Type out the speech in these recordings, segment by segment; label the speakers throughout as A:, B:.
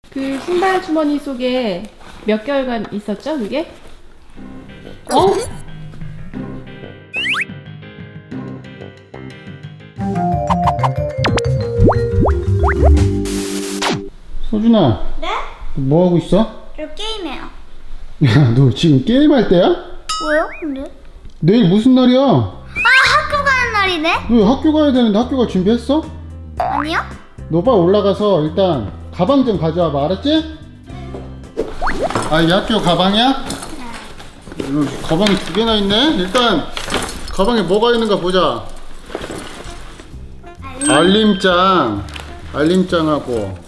A: 그 신발 주머니 속에 몇 개월간 있었죠, 그게? 어?
B: 서준아,
C: 네?
B: 뭐 하고 있어?
C: 저 게임해요.
B: 야, 너 지금 게임할 때야?
C: 뭐요? 근데?
B: 내일 무슨 날이야?
C: 학교 가는 날이네?
B: 너 학교 가야 되는데 학교 갈 준비했어?
C: 아니요?
B: 너 빨리 올라가서 일단 가방 좀 가져와봐, 알았지? 아, 이게 학교 가방이야? 가방이 두 개나 있네? 일단 가방에 뭐가 있는가 보자. 알림장하고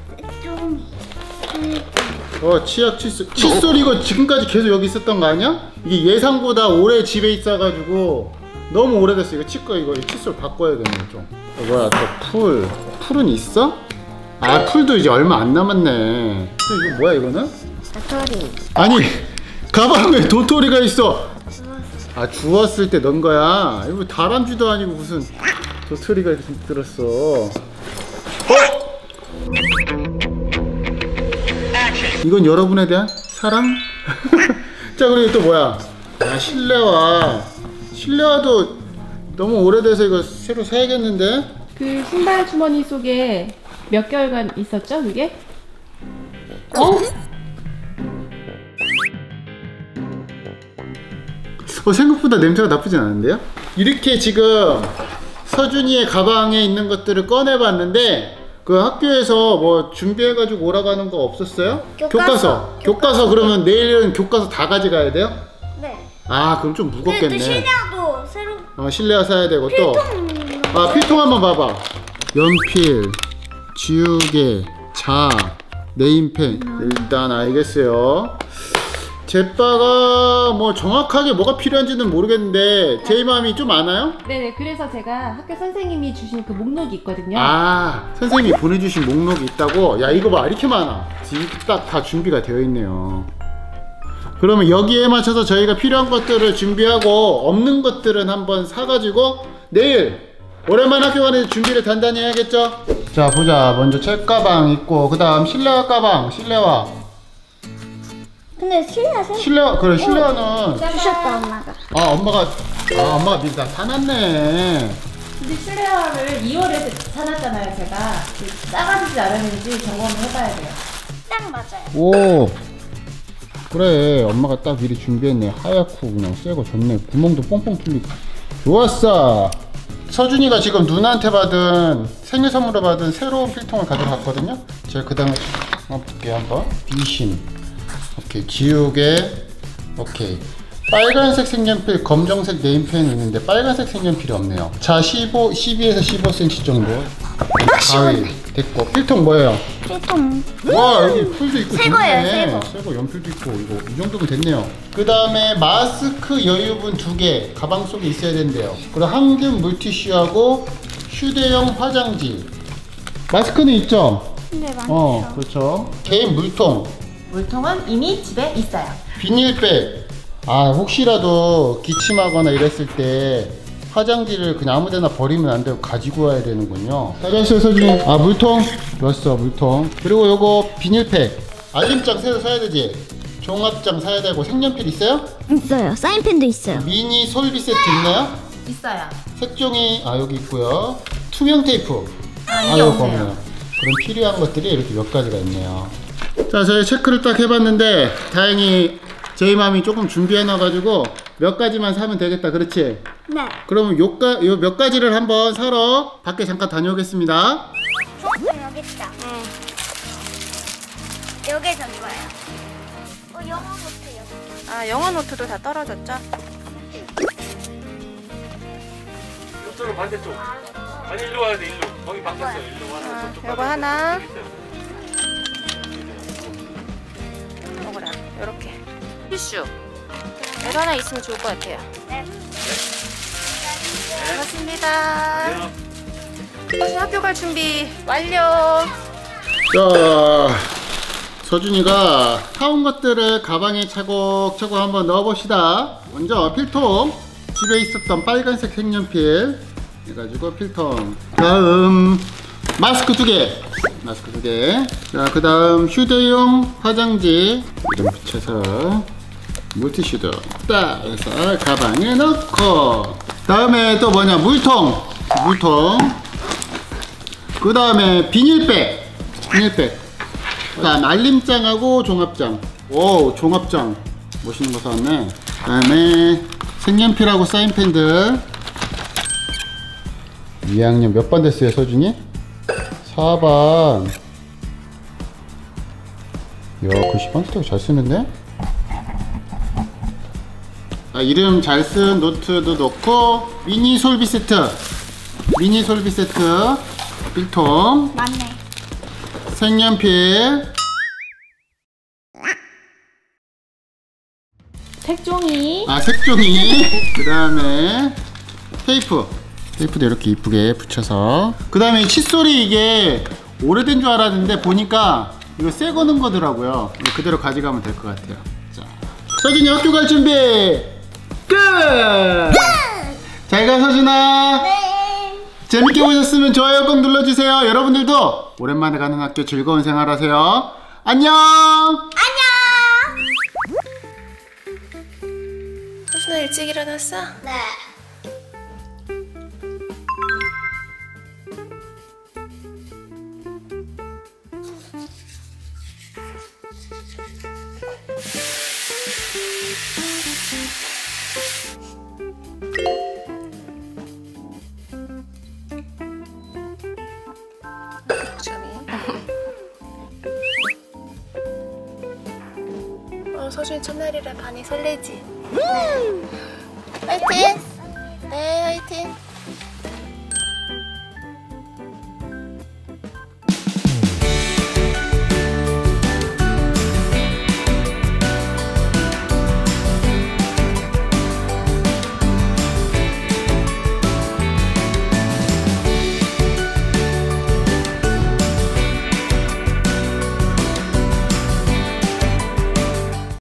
B: 치약, 칫솔 이거 지금까지 계속 여기 있었던 거 아니야? 이게 예상보다 오래 집에 있어가지고 너무 오래됐어. 이거 이거 칫솔 바꿔야 되네 좀. 뭐야 또 풀은 있어? 아, 풀도 이제 얼마 안 남았네. 또 이거 뭐야 이거는?
C: 도토리.
B: 아니, 가방에 도토리가 있어. 아, 주웠을 때 넣은 거야. 이거 다람쥐도 아니고 무슨 도토리가 들었어. 이건 여러분에 대한 사랑? 자, 그리고 또 뭐야? 야, 실내화도 너무 오래돼서 이거 새로 사야겠는데?
A: 그 신발 주머니 속에 몇 개월간 있었죠, 그게? 어?
B: 생각보다 냄새가 나쁘진 않은데요? 이렇게 지금 서준이의 가방에 있는 것들을 꺼내봤는데, 그 학교에서 뭐 준비해가지고 오라고 하는 거 없었어요? 교과서 그러면 내일은 교과서 다 가져가야 돼요?
C: 네.
B: 아, 그럼 좀 무겁겠네.
C: 또 실내화도 새로.
B: 실내화 사야 되고 또.
C: 필통.
B: 필통 한번 봐봐. 연필, 지우개, 네임펜. 일단 알겠어요. 제빠가 뭐 정확하게 뭐가 필요한지는 모르겠는데 제이맘이 좀 아나요?
A: 네네, 그래서 제가 학교 선생님이 주신 그 목록이 있거든요.
B: 아, 선생님이 보내주신 목록이 있다고? 야, 이거 봐, 이렇게 많아. 지금 딱 다 준비가 되어 있네요. 그러면 여기에 맞춰서 저희가 필요한 것들을 준비하고 없는 것들은 한번 사가지고 내일 오랜만에 학교 가는 준비를 단단히 해야겠죠? 자, 보자. 먼저 책가방 있고, 그 다음 실내화 가방, 실내화.
C: 근데 실내화
B: 실내화는
C: 주셨다 엄마가.
B: 엄마가 미리 다 사놨네.
A: 근데 실내화를 2월에 사놨잖아요, 제가. 싸가지지 않았는지 점검을 해봐야 돼요.
C: 딱 맞아요.
B: 오, 그래, 엄마가 딱 미리 준비했네. 하얗고 그냥 새거 좋네. 구멍도 뻥뻥 뚫리고. 좋았어. 서준이가 지금 누나한테 생일 선물로 받은 새로운 필통을 가져갔거든요. 제가 그 다음에 한번 볼게요. 한번 비심, 오케이, 지우개, 오케이, 빨간색 색연필, 검정색 네임펜이 있는데 빨간색 색연필이 없네요. 자, 12에서 15cm 정도 가위 됐고. 필통 뭐예요?
C: 필통.
B: 와, 여기 풀도 있고
C: 새 거예요,
B: 좋네. 새거 연필도 있고. 이거 이 정도면 됐네요. 그 다음에 마스크 여유분 2개 가방 속에 있어야 된대요. 그리고 항균 물티슈하고 휴대용 화장지. 마스크는 있죠?
C: 네, 많죠.
B: 그렇죠. 개인 물통은
A: 이미 집에 있어요.
B: 비닐백. 혹시라도 기침하거나 이랬을 때 화장지를 그냥 아무데나 버리면 안 되고 가지고 와야 되는군요. 잘했어요, 서준이. 물통 좋았어. 물통. 그리고 요거 비닐팩. 알림장 새로 사야 되지. 종합장 사야 되고. 색연필 있어요?
C: 있어요. 사인펜도 있어요.
B: 미니 솔비 세트 있나요?
A: 있어요.
B: 색종이 여기 있고요. 투명 테이프.
A: 이게
B: 요거
A: 없네요.
B: 없네요. 그럼 필요한 것들이 이렇게 몇 가지가 있네요. 자, 저희 체크를 딱 해봤는데 다행히 제이맘이 조금 준비해놔가지고 몇 가지만 사면 되겠다. 그렇지?
C: 네.
B: 그러면 요 몇 가지를 한번 사러 밖에 잠깐 다녀오겠습니다.
C: 여기 있다. 네. 여기 좀 좋아요. 영어 노트 여기.
A: 영어 노트도 다 떨어졌죠?
D: 이쪽으로 반대쪽. 아니, 일로 와야 돼. 일로. 거기 바뀌었어요. 일로 와서 저쪽
A: 요거 하나. 먹어라. 요렇게. 티슈. 이거 하나 있으면 좋을 것 같아요.
C: 네.
A: 고맙습니다. 서준 학교 갈 준비 완료.
B: 자, 서준이가 사온 것들을 가방에 차곡차곡 한번 넣어봅시다. 먼저 필통. 집에 있었던 빨간색 색연필 해가지고 필통. 다음 마스크 2개. 마스크 2개. 자, 그 다음 휴대용 화장지 이름 붙여서 물티슈도 딱 해서 가방에 넣고, 다음에 또 뭐냐, 물통. 그 다음에 비닐백. 그 다음 알림장하고 종합장. 오, 종합장 멋있는 거 사왔네. 그 다음에 색연필하고 사인펜들. 2학년 몇 반 됐어요, 서준이? 4반. 이야, 글씨 번스터가 잘 쓰는데? 아, 이름 잘 쓴 노트도 넣고, 미니 솔비 세트, 필통,
C: 맞네.
B: 색연필,
A: 색종이.
B: 색종이, 그 다음에 테이프도 이렇게 이쁘게 붙여서, 그 다음에 칫솔이 이게 오래된 줄 알았는데 보니까 이거 새 거는 거더라고요. 이거 그대로 가져가면 될 것 같아요. 자, 서준이 학교 갈 준비 끝! 잘 가, 서준아.
C: 네.
B: 재밌게 보셨으면 좋아요 꼭 눌러주세요. 여러분들도 오랜만에 가는 학교 즐거운 생활하세요. 안녕.
E: 서준아 일찍 일어났어?
C: 네.
E: 서준이 첫날이라 많이 설레지? 화이팅! 네, 화이팅!